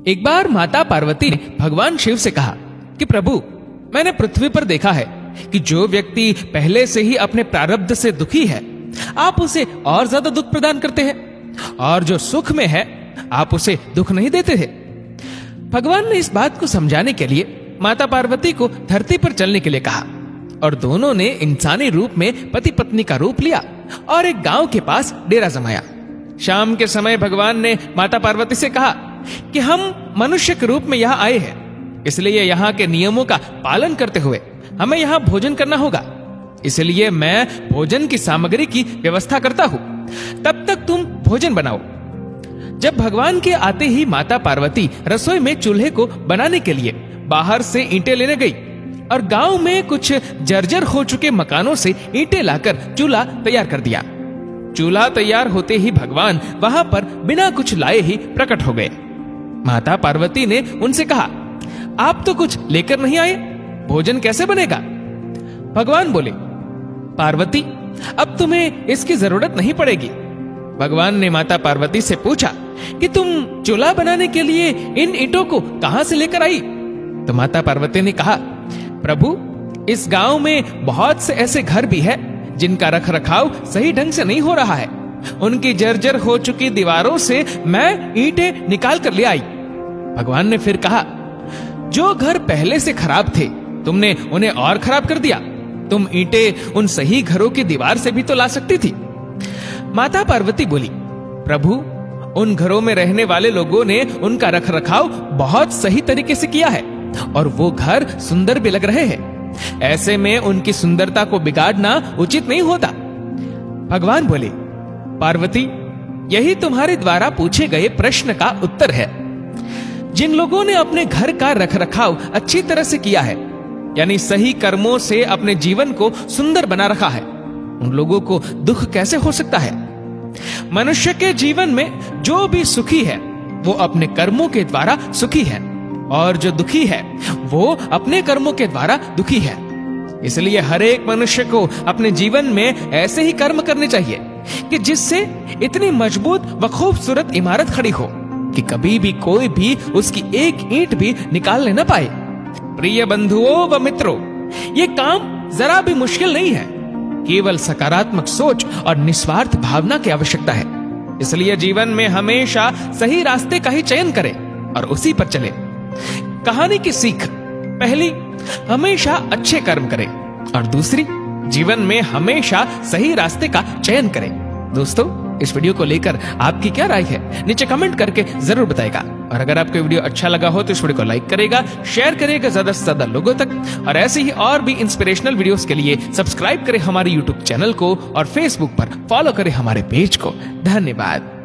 एक बार माता पार्वती ने भगवान शिव से कहा कि प्रभु, मैंने पृथ्वी पर देखा है कि जो व्यक्ति पहले से ही अपने प्रारब्ध से दुखी है, आप उसे और ज्यादा दुख प्रदान करते हैं, और जो सुख में है आप उसे दुख नहीं देते थे। भगवान ने इस बात को समझाने के लिए माता पार्वती को धरती पर चलने के लिए कहा, और दोनों ने इंसानी रूप में पति पत्नी का रूप लिया और एक गांव के पास डेरा जमाया। शाम के समय भगवान ने माता पार्वती से कहा कि हम मनुष्य के रूप में यहाँ आए हैं, इसलिए यहाँ के नियमों का पालन करते हुए हमें यहाँ भोजन करना होगा। इसलिए मैं भोजन की सामग्री की व्यवस्था करता हूँ, तब तक तुम भोजन बनाओ। जब भगवान के आते ही माता पार्वती रसोई में चूल्हे को बनाने के लिए बाहर से ईंटें लेने गई और गांव में कुछ जर्जर हो चुके मकानों से ईंटें लाकर चूल्हा तैयार कर दिया। चूल्हा तैयार होते ही भगवान वहां पर बिना कुछ लाए ही प्रकट हो गए। माता पार्वती ने उनसे कहा, आप तो कुछ लेकर नहीं आए, भोजन कैसे बनेगा? भगवान बोले, पार्वती, अब तुम्हें इसकी जरूरत नहीं पड़ेगी। भगवान ने माता पार्वती से पूछा कि तुम चूल्हा बनाने के लिए इन ईंटों को कहां से लेकर आई? तो माता पार्वती ने कहा, प्रभु, इस गांव में बहुत से ऐसे घर भी है जिनका रख रखाव सही ढंग से नहीं हो रहा है। उनकी जर्जर हो चुकी दीवारों से मैं ईंटें निकाल कर ले आई। भगवान ने फिर कहा, जो घर पहले से खराब थे तुमने उन्हें और खराब कर दिया। तुम ईंटें उन सही घरों की दीवार से भी तो ला सकती थी। माता पार्वती बोली, प्रभु, उन घरों में रहने वाले लोगों ने उनका रख रखाव बहुत सही तरीके से किया है और वो घर सुंदर भी लग रहे हैं। ऐसे में उनकी सुंदरता को बिगाड़ना उचित नहीं होता। भगवान बोले, पार्वती, यही तुम्हारे द्वारा पूछे गए प्रश्न का उत्तर है। जिन लोगों ने अपने घर का रखरखाव अच्छी तरह से किया है, यानी सही कर्मों से अपने जीवन को सुंदर बना रखा है, उन लोगों को दुख कैसे हो सकता है? मनुष्य के जीवन में जो भी सुखी है वो अपने कर्मों के द्वारा सुखी है, और जो दुखी है वो अपने कर्मों के द्वारा दुखी है। इसलिए हर एक मनुष्य को अपने जीवन में ऐसे ही कर्म करने चाहिए कि जिससे इतनी मजबूत व खूबसूरत इमारत खड़ी हो कि कभी भी कोई भी उसकी एक ईंट भी निकालने न पाए। प्रिय बंधुओं व मित्रों, ये काम जरा भी मुश्किल नहीं है। केवल सकारात्मक सोच और निस्वार्थ भावना की आवश्यकता है। इसलिए जीवन में हमेशा सही रास्ते का ही चयन करें और उसी पर चले। कहानी की सीख, पहली, हमेशा अच्छे कर्म करें, और दूसरी, जीवन में हमेशा सही रास्ते का चयन करें। दोस्तों, इस वीडियो को लेकर आपकी क्या राय है, नीचे कमेंट करके जरूर बताएगा। और अगर आपको वीडियो अच्छा लगा हो तो इस वीडियो को लाइक करेगा, शेयर करेगा ज्यादा से ज्यादा लोगों तक, और ऐसे ही और भी इंस्पिरेशनल वीडियोस के लिए सब्सक्राइब करें हमारे यूट्यूब चैनल को और फेसबुक पर फॉलो करें हमारे पेज को। धन्यवाद।